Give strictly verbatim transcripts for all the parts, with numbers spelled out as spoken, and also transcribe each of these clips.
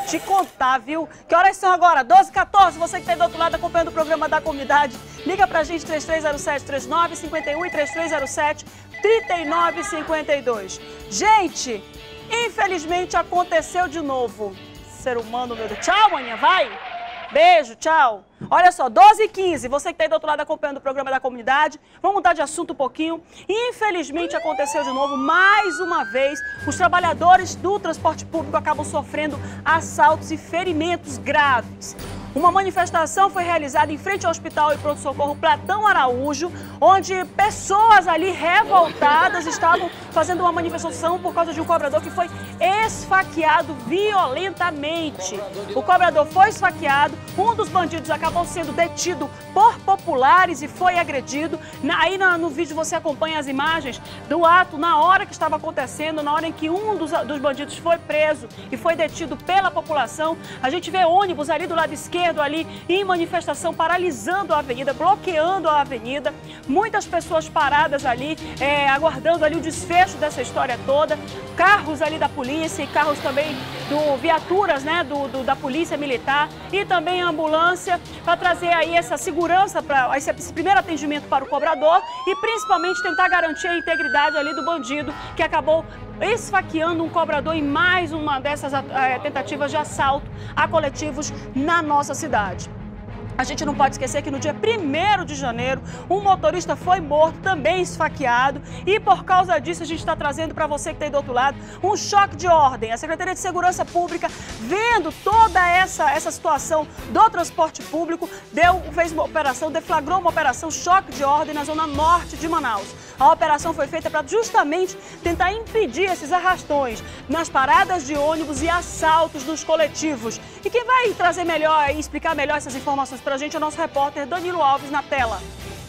te contar, viu? Que horas são agora? doze e quatorze. Você que está aí do outro lado acompanhando o programa da comunidade, liga pra gente três três zero sete, três nove cinco um e três três zero sete, três nove cinco dois. Gente, infelizmente aconteceu de novo. Ser humano, meu Deus. Tchau, maninha, vai! Beijo, tchau. Olha só, doze e quinze, você que está aí do outro lado acompanhando o programa da comunidade, vamos mudar de assunto um pouquinho. Infelizmente aconteceu de novo, mais uma vez, os trabalhadores do transporte público acabam sofrendo assaltos e ferimentos graves. Uma manifestação foi realizada em frente ao Hospital e Pronto-Socorro Platão Araújo, onde pessoas ali revoltadas estavam fazendo uma manifestação por causa de um cobrador que foi esfaqueado violentamente. O cobrador foi esfaqueado, um dos bandidos acabou sendo detido por populares e foi agredido. Aí no vídeo você acompanha as imagens do ato na hora que estava acontecendo, na hora em que um dos, dos bandidos foi preso e foi detido pela população. A gente vê ônibus ali do lado esquerdo, ali em manifestação, paralisando a avenida, bloqueando a avenida. Muitas pessoas paradas ali, é, aguardando ali o desfecho dessa história toda. Carros ali da polícia e carros também do viaturas, né, do, do, da polícia militar e também a ambulância para trazer aí essa segurança, para esse, esse primeiro atendimento para o cobrador e principalmente tentar garantir a integridade ali do bandido que acabou esfaqueando um cobrador em mais uma dessas é, tentativas de assalto a coletivos na nossa cidade. A gente não pode esquecer que no dia primeiro de janeiro, um motorista foi morto, também esfaqueado, e por causa disso a gente está trazendo para você que está aí do outro lado um choque de ordem. A Secretaria de Segurança Pública, vendo toda essa, essa situação do transporte público, deu, fez uma operação, deflagrou uma operação choque de ordem na zona norte de Manaus. A operação foi feita para justamente tentar impedir esses arrastões nas paradas de ônibus e assaltos dos coletivos. E quem vai trazer melhor e explicar melhor essas informações para a gente é o nosso repórter Danilo Alves na tela.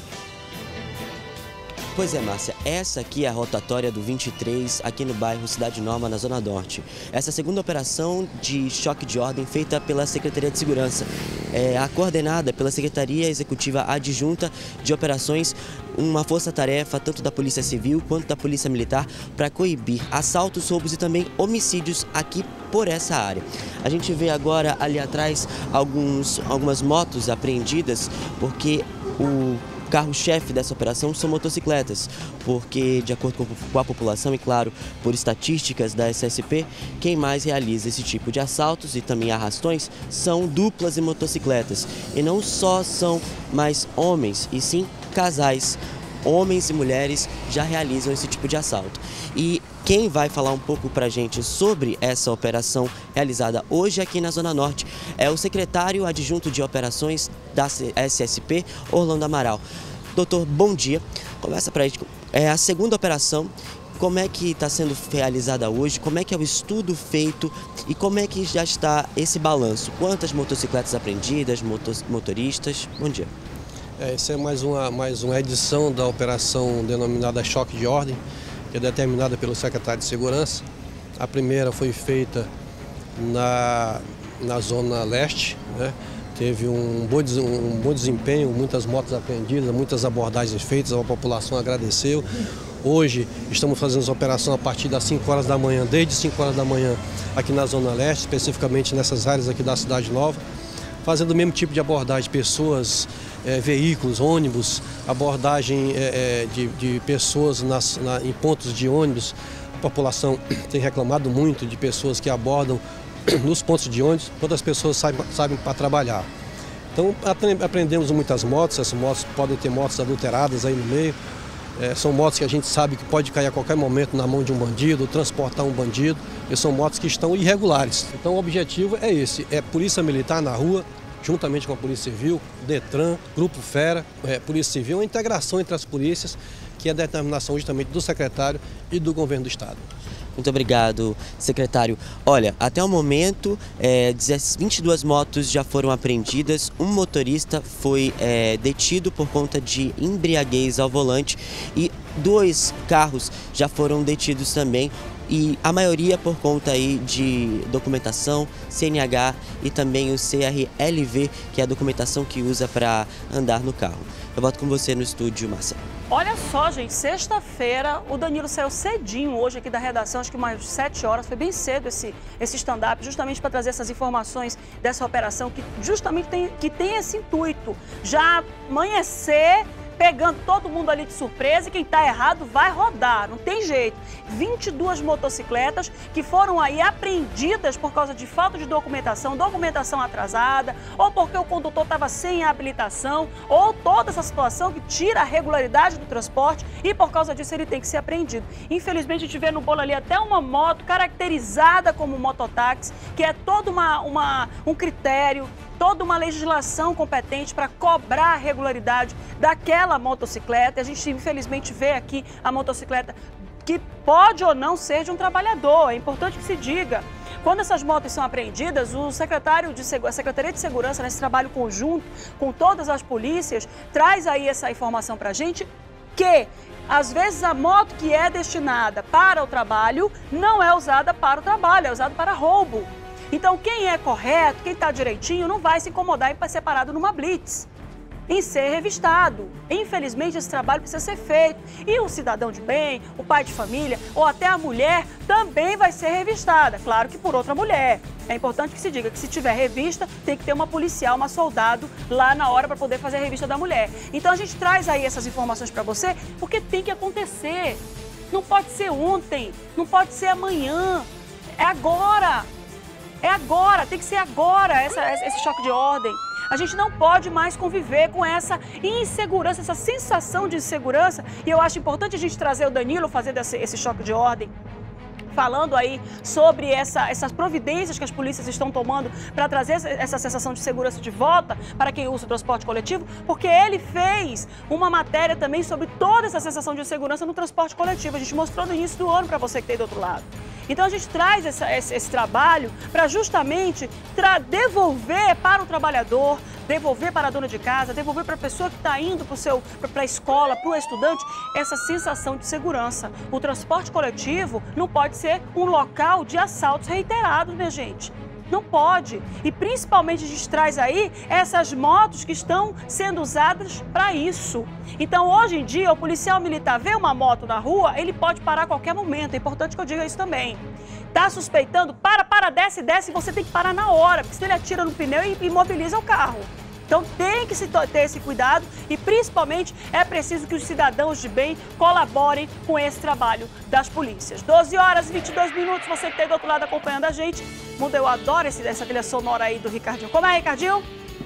Pois é, Márcia, essa aqui é a rotatória do vinte e três, aqui no bairro Cidade Nova, na Zona Norte. Essa é a segunda operação de choque de ordem feita pela Secretaria de Segurança. É a coordenada pela Secretaria Executiva Adjunta de Operações, uma força-tarefa tanto da Polícia Civil quanto da Polícia Militar para coibir assaltos, roubos e também homicídios aqui por essa área. A gente vê agora ali atrás alguns, algumas motos apreendidas porque o carro-chefe dessa operação são motocicletas, porque, de acordo com a população e, claro, por estatísticas da S S P, quem mais realiza esse tipo de assaltos e também arrastões são duplas e motocicletas. E não só são mais homens, e sim casais. Homens e mulheres já realizam esse tipo de assalto. E quem vai falar um pouco para a gente sobre essa operação realizada hoje aqui na Zona Norte é o secretário adjunto de operações da S S P, Orlando Amaral. Doutor, bom dia. Começa para a gente. É a segunda operação. Como é que está sendo realizada hoje? Como é que é o estudo feito? E como é que já está esse balanço? Quantas motocicletas apreendidas, motoristas? Bom dia. É, essa é mais uma, mais uma edição da operação denominada Choque de Ordem, que é determinada pelo secretário de Segurança. A primeira foi feita na, na Zona Leste, né? Teve um bom, um bom desempenho, muitas motos apreendidas, muitas abordagens feitas, a população agradeceu. Hoje estamos fazendo essa operação a partir das cinco horas da manhã, desde cinco horas da manhã aqui na Zona Leste, especificamente nessas áreas aqui da Cidade Nova, fazendo o mesmo tipo de abordagem, pessoas, é, veículos, ônibus, abordagem é, de, de pessoas nas, na, em pontos de ônibus. A população tem reclamado muito de pessoas que abordam nos pontos de ônibus, quando as pessoas sabem, sabem para trabalhar. Então aprendemos muitas motos, essas motos podem ter motos adulteradas aí no meio, é, são motos que a gente sabe que pode cair a qualquer momento na mão de um bandido, transportar um bandido, e são motos que estão irregulares. Então o objetivo é esse, é Polícia Militar na rua, juntamente com a Polícia Civil, Detran, Grupo Fera, é, Polícia Civil, uma integração entre as polícias, que é a determinação justamente do secretário e do governo do estado. Muito obrigado, secretário. Olha, até o momento, é, vinte e duas motos já foram apreendidas, um motorista foi é, detido por conta de embriaguez ao volante e dois carros já foram detidos também, e a maioria por conta aí de documentação, C N H e também o C R L V, que é a documentação que usa para andar no carro. Eu volto com você no estúdio, Márcia. Olha só, gente, sexta-feira o Danilo saiu cedinho hoje aqui da redação, acho que umas sete horas, foi bem cedo esse, esse stand-up, justamente para trazer essas informações dessa operação que justamente tem, que tem esse intuito, já amanhecer pegando todo mundo ali de surpresa e quem tá errado vai rodar, não tem jeito. vinte e duas motocicletas que foram aí apreendidas por causa de falta de documentação, documentação atrasada, ou porque o condutor estava sem habilitação, ou toda essa situação que tira a regularidade do transporte e por causa disso ele tem que ser apreendido. Infelizmente a gente vê no bolo ali até uma moto caracterizada como mototáxi, que é todo uma, uma, um critério, toda uma legislação competente para cobrar a regularidade daquela motocicleta. A gente, infelizmente, vê aqui a motocicleta que pode ou não ser de um trabalhador. É importante que se diga. Quando essas motos são apreendidas, o secretário de a Secretaria de Segurança, nesse trabalho conjunto com todas as polícias, traz aí essa informação para a gente que, às vezes, a moto que é destinada para o trabalho não é usada para o trabalho, é usada para roubo. Então, quem é correto, quem está direitinho, não vai se incomodar em ser parado numa blitz, em ser revistado. Infelizmente, esse trabalho precisa ser feito. E o cidadão de bem, o pai de família, ou até a mulher, também vai ser revistada. Claro que por outra mulher. É importante que se diga que se tiver revista, tem que ter uma policial, uma soldado lá na hora para poder fazer a revista da mulher. Então, a gente traz aí essas informações para você, porque tem que acontecer. Não pode ser ontem, não pode ser amanhã, é agora. É agora, tem que ser agora essa, esse choque de ordem. A gente não pode mais conviver com essa insegurança, essa sensação de insegurança. E eu acho importante a gente trazer o Danilo fazer esse, esse choque de ordem, falando aí sobre essa, essas providências que as polícias estão tomando para trazer essa sensação de segurança de volta para quem usa o transporte coletivo, porque ele fez uma matéria também sobre toda essa sensação de segurança no transporte coletivo. A gente mostrou no início do ano para você que tem do outro lado. Então a gente traz essa, esse, esse trabalho para justamente devolver para o trabalhador, devolver para a dona de casa, devolver para a pessoa que está indo para a escola, para o estudante, essa sensação de segurança. O transporte coletivo não pode ser um local de assaltos reiterados, minha gente. Não pode. E principalmente a gente traz aí essas motos que estão sendo usadas para isso. Então, hoje em dia, o policial militar vê uma moto na rua, ele pode parar a qualquer momento. É importante que eu diga isso também. Tá suspeitando? Para, para, desce, desce, e você tem que parar na hora, porque senão ele atira no pneu e imobiliza o carro. Então tem que se ter esse cuidado e, principalmente, é preciso que os cidadãos de bem colaborem com esse trabalho das polícias. doze horas e vinte e dois minutos, você que está aí do outro lado acompanhando a gente. Muda, eu adoro esse, essa trilha sonora aí do Ricardinho. Como é, Ricardinho?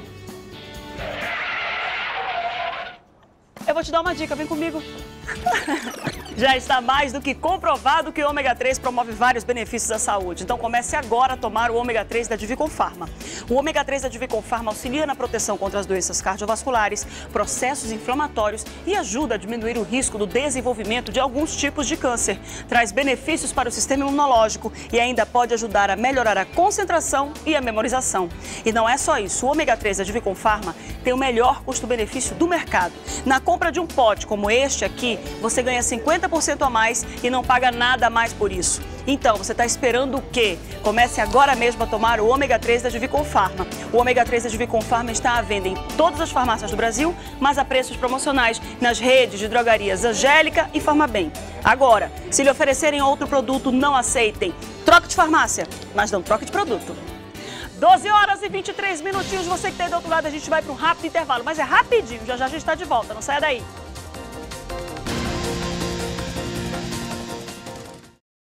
Eu vou te dar uma dica, vem comigo. Já está mais do que comprovado que o ômega três promove vários benefícios à saúde. Então comece agora a tomar o ômega três da Divicon Pharma. O ômega três da Divicon Pharma auxilia na proteção contra as doenças cardiovasculares, processos inflamatórios e ajuda a diminuir o risco do desenvolvimento de alguns tipos de câncer. Traz benefícios para o sistema imunológico e ainda pode ajudar a melhorar a concentração e a memorização. E não é só isso, o ômega três da Divicon Pharma tem o melhor custo-benefício do mercado. Na compra de um pote como este aqui, você ganha cinquenta por cento a mais e não paga nada a mais por isso. Então, você está esperando o quê? Comece agora mesmo a tomar o ômega três da Divicon Pharma. O ômega três da Divicon Pharma está à venda em todas as farmácias do Brasil, mas a preços promocionais nas redes de drogarias Angélica e Farmabem. Agora, se lhe oferecerem outro produto, não aceitem. Troque de farmácia, mas não troque de produto. doze horas e vinte e três minutinhos, você que está aí do outro lado, a gente vai para um rápido intervalo, mas é rapidinho, já já a gente está de volta, não saia daí.